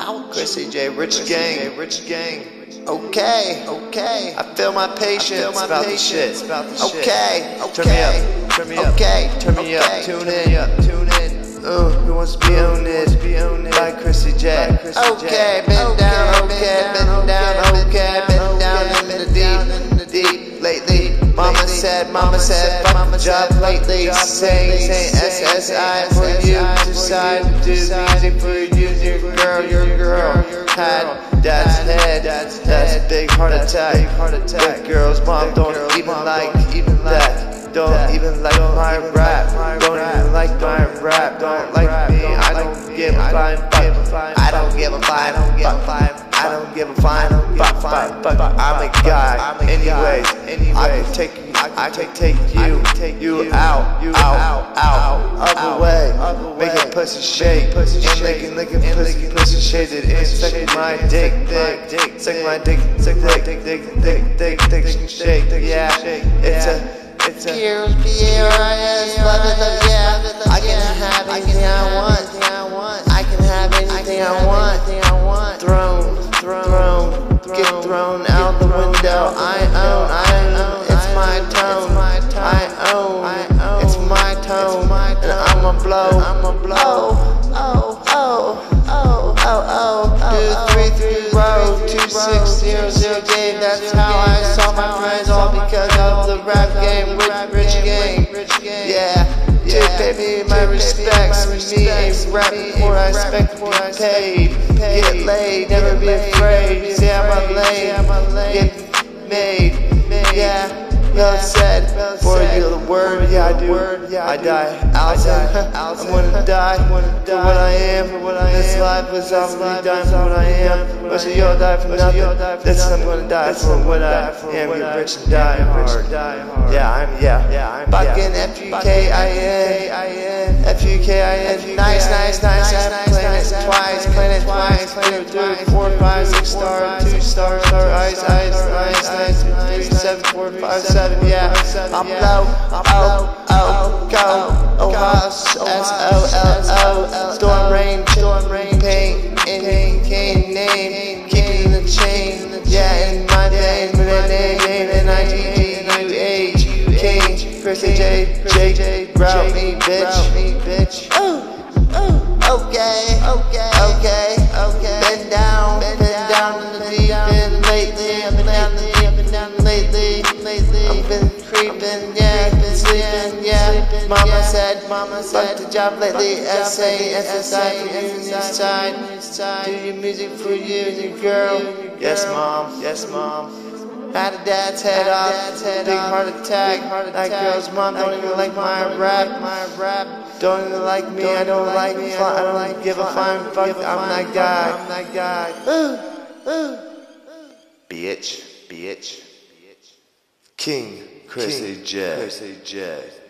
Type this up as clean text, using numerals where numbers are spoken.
Chrissy J, Rich Gang. Okay. I feel my patience about the shit. Okay. Turn me up. Turn me up. Tune in. Who wants to be on it? By Chrissy J. Okay, been down. Been down in the deep lately. Mama said, fuck the job lately. Saying SSI for you to decide to do music for you, your girl. Had dad's head, that's a big heart attack. The girl's mom don't even like that. Don't even like my rap. Don't even like my rap. Don't like me. I don't give a flying fuck. I don't give a flying. I don't give a flying fuck. I'm a guy. Anyways, I can take you out of the way. Make a pussy shake. And making pussy shaded. And suck my dick. Suck my dick. Shake. Yeah, it's a P-R-I-S, love it, yeah. I can have anything I want. I can have anything I want. Get thrown out the window. I own. It's my tone. I own. It's my tone. And I'ma blow. 2600 game. That's how I saw my friends, all because of the rap game. Rich gang. Yeah. Pay me my respects. Me ain't rap before I expect to be paid. Get laid, never be afraid. Say I'm a lane, get made. Yeah. Well said, for you the word, yeah I do, I die, Alton, I'm gonna die, for what I am, this life is obviously dying for what I am, most of y'all die for nothing, this I'm gonna die for what I am, get rich and die hard, yeah, fucking F-U-K-I-N, nice, playing it twice, 3, 4, 5, 6 star, 2 star, ice, 3, 7, 4, 5, 7. Yeah, I'm low, go, house, S-O-L-O, storm rain, pain, cane, name, keeping the chain, yeah, in my name, N-I-G-G-U-H, King, Chrissy J, route me, bitch, okay, been down in the deep end lately, I've been down lately, I've been creeping, yeah, been sleeping, yeah. Mama said, fuck the job lately. SSI for you and your side. Do your music for you and your girl. Yes, mom. Had a dad's head off, big heart attack. That girl's mom don't even like my rap. Don't even like me. I don't give a flying fuck. I'm that guy. Bitch. King Chrissy J.